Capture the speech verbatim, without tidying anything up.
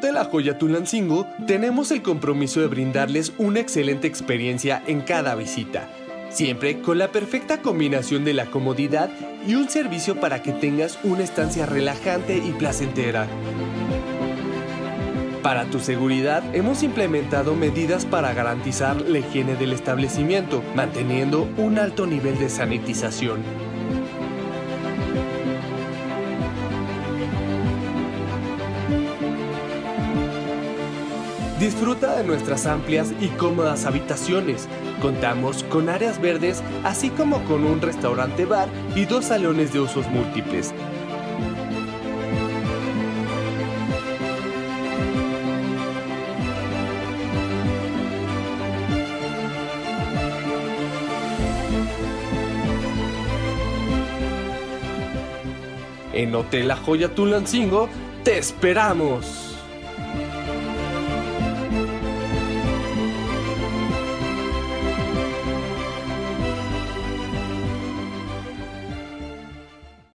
Hotel La Joya Tulancingo tenemos el compromiso de brindarles una excelente experiencia en cada visita, siempre con la perfecta combinación de la comodidad y un servicio para que tengas una estancia relajante y placentera. Para tu seguridad, hemos implementado medidas para garantizar la higiene del establecimiento, manteniendo un alto nivel de sanitización. Disfruta de nuestras amplias y cómodas habitaciones. Contamos con áreas verdes, así como con un restaurante-bar y dos salones de usos múltiples. En Hotel La Joya Tulancingo, ¡te esperamos!